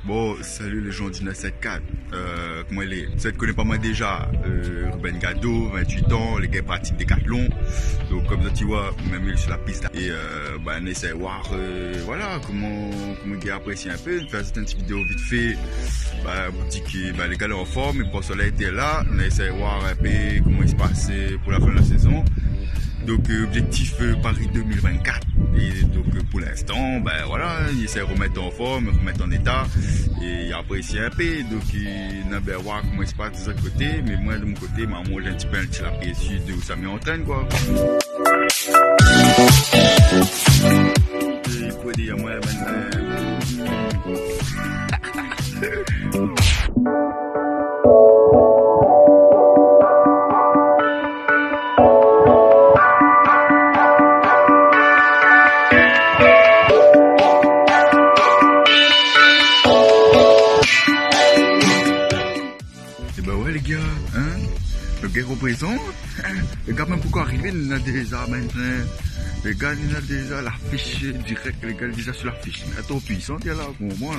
Bon, salut les gens du 974. Comment il est? Vous ne connaissez pas moi déjà. Ruben Gado, 28 ans, les gars pratiquent Décathlon. Donc comme ça tu vois, même il sur la piste là. Et on essaie de voir voilà, comment les gars apprécient un peu. Faire une petite vidéo vite fait. Vous dit que les gars sont en forme, et pour cela était là. On essaie de voir un peu comment il se passe pour la fin de la saison. Donc objectif Paris 2024. Et donc pour l'instant, voilà, il essaie de remettre en forme, remettre en état et apprécier un peu. Donc il a bien voir comment il se passe de l'autre côté. Mais moi de mon côté, moi j'ai un petit peu l'apprécié de où ça m'entraîne quoi. Et il faut dire moi les gars, hein? Le gars représente. Les gars, même pourquoi arriver, il a déjà maintenant. Les gars, il a déjà la fiche directe. Les gars, déjà sur la fiche. Attends, puissant, il y a là pour moi.